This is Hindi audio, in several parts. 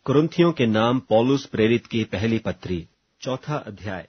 कुरिन्थियों के नाम पौलुस प्रेरित की पहली पत्री, 4 अध्याय।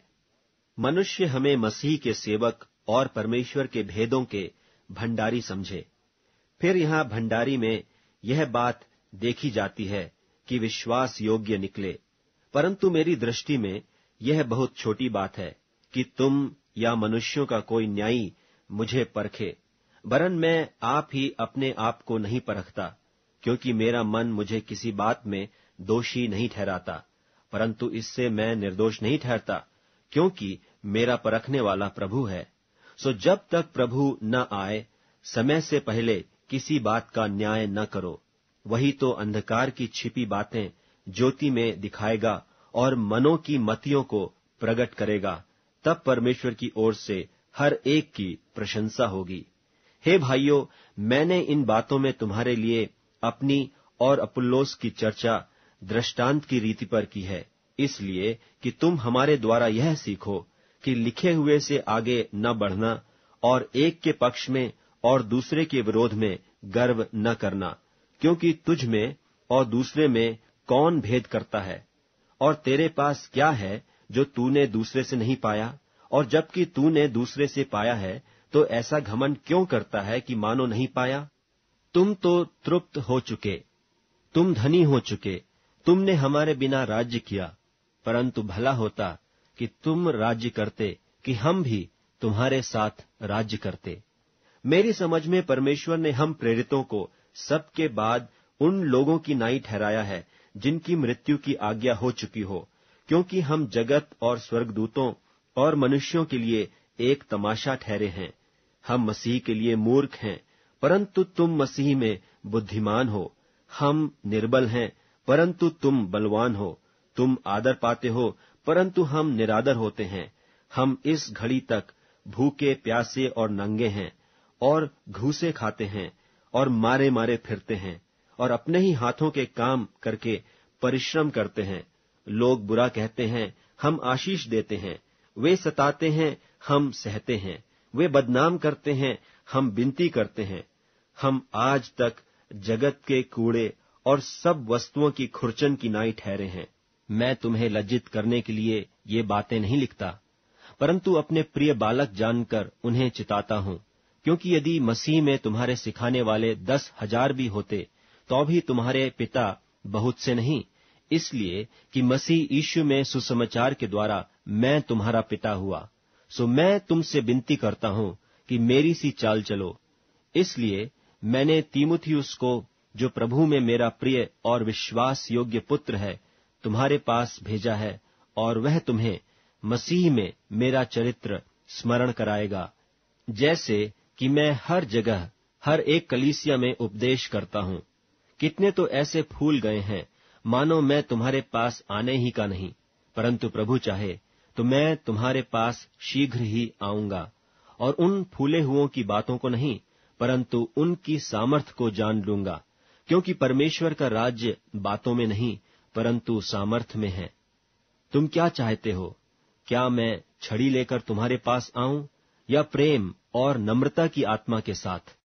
मनुष्य हमें मसीह के सेवक और परमेश्वर के भेदों के भंडारी समझे। फिर यहाँ भंडारी में यह बात देखी जाती है कि विश्वास योग्य निकले, परंतु मेरी दृष्टि में यह बहुत छोटी बात है कि तुम या मनुष्यों का कोई न्यायी मुझे परखे। वरन मैं आप ही अपने आप को नहीं परखता, क्योंकि मेरा मन मुझे किसी बात में दोषी नहीं ठहराता, परंतु इससे मैं निर्दोष नहीं ठहरता, क्योंकि मेरा परखने वाला प्रभु है। सो जब तक प्रभु न आए, समय से पहले किसी बात का न्याय न करो। वही तो अंधकार की छिपी बातें ज्योति में दिखाएगा और मनों की मतियों को प्रकट करेगा। तब परमेश्वर की ओर से हर एक की प्रशंसा होगी। हे भाइयों, मैंने इन बातों में तुम्हारे लिए अपनी और अपुल्लोस की चर्चा दृष्टांत की रीति पर की है, इसलिए कि तुम हमारे द्वारा यह सीखो कि लिखे हुए से आगे न बढ़ना और एक के पक्ष में और दूसरे के विरोध में गर्व न करना, क्योंकि तुझ में और दूसरे में कौन भेद करता है? और तेरे पास क्या है जो तूने दूसरे से नहीं पाया? और जबकि तूने दूसरे से पाया है, तो ऐसा घमंड क्यों करता है कि मानो नहीं पाया? तुम तो तृप्त हो चुके, तुम धनी हो चुके, तुमने हमारे बिना राज्य किया। परंतु भला होता कि तुम राज्य करते, कि हम भी तुम्हारे साथ राज्य करते। मेरी समझ में परमेश्वर ने हम प्रेरितों को सबके बाद उन लोगों की नाई ठहराया है जिनकी मृत्यु की आज्ञा हो चुकी हो, क्योंकि हम जगत और स्वर्गदूतों और मनुष्यों के लिए एक तमाशा ठहरे हैं। हम मसीह के लिए मूर्ख हैं, परंतु तुम मसीह में बुद्धिमान हो। हम निर्बल हैं, परंतु तुम बलवान हो। तुम आदर पाते हो, परंतु हम निरादर होते हैं। हम इस घड़ी तक भूखे प्यासे और नंगे हैं, और घूसे खाते हैं, और मारे मारे फिरते हैं, और अपने ही हाथों के काम करके परिश्रम करते हैं। लोग बुरा कहते हैं, हम आशीष देते हैं। वे सताते हैं, हम सहते हैं। वे बदनाम करते हैं, हम विनती करते हैं। हम आज तक जगत के कूड़े और सब वस्तुओं की खुरचन की नाई ठहरे हैं। मैं तुम्हें लज्जित करने के लिए ये बातें नहीं लिखता, परंतु अपने प्रिय बालक जानकर उन्हें चिताता हूं, क्योंकि यदि मसीह में तुम्हारे सिखाने वाले 10,000 भी होते, तो भी तुम्हारे पिता बहुत से नहीं, इसलिए कि मसीह यीशु में सुसमाचार के द्वारा मैं तुम्हारा पिता हुआ। सो मैं तुमसे विनती करता हूं कि मेरी सी चाल चलो। इसलिए मैंने तीमुथियुस को, जो प्रभु में मेरा प्रिय और विश्वास योग्य पुत्र है, तुम्हारे पास भेजा है, और वह तुम्हें मसीह में मेरा चरित्र स्मरण कराएगा, जैसे कि मैं हर जगह हर एक कलीसिया में उपदेश करता हूं। कितने तो ऐसे फूल गए हैं, मानो मैं तुम्हारे पास आने ही का नहीं, परंतु प्रभु चाहे तो मैं तुम्हारे पास शीघ्र ही आऊंगा, और उन फूले हुओं की बातों को नहीं, परंतु उनकी सामर्थ्य को जान लूंगा, क्योंकि परमेश्वर का राज्य बातों में नहीं, परंतु सामर्थ्य में है। तुम क्या चाहते हो? क्या मैं छड़ी लेकर तुम्हारे पास आऊं, या प्रेम और नम्रता की आत्मा के साथ?